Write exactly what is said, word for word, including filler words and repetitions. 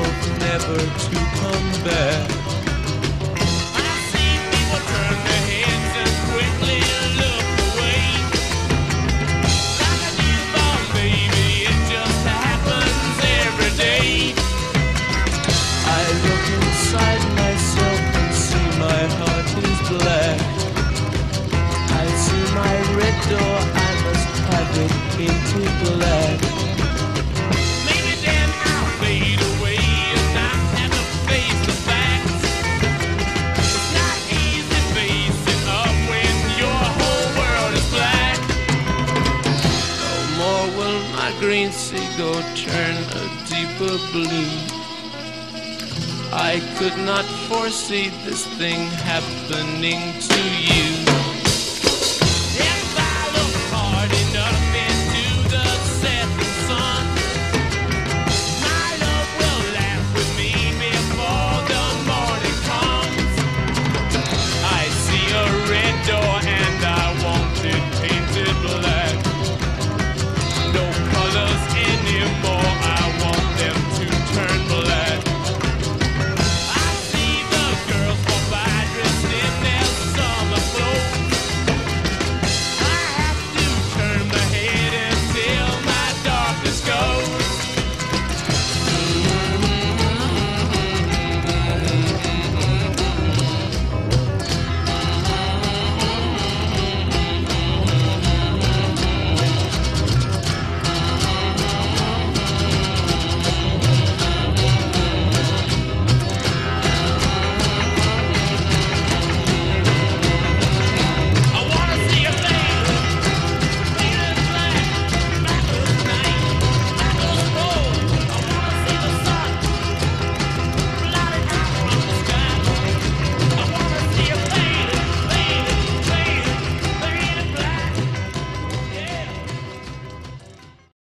hope never to come back. I see people turn their heads and quickly look away. Like a newborn baby, it just happens every day. I look inside myself and see my heart is black. I see my red door, I must have it painted black. Maybe then I'll fade away and not have to face the facts. It's not easy facing up when your whole world is black. No more will my green seagull turn a deeper blue. I could not foresee this thing happening to you.